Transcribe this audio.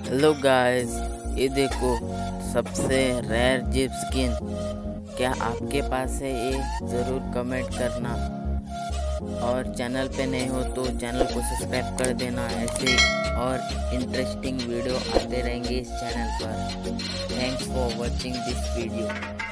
Hello guys, ये देखो सबसे रेयर जिप स्किन। क्या आपके पास है? ये ज़रूर कमेंट करना। और चैनल पे नए हो तो चैनल को सब्सक्राइब कर देना। ऐसे और इंटरेस्टिंग वीडियो आते रहेंगे इस चैनल पर। Thanks for watching this video.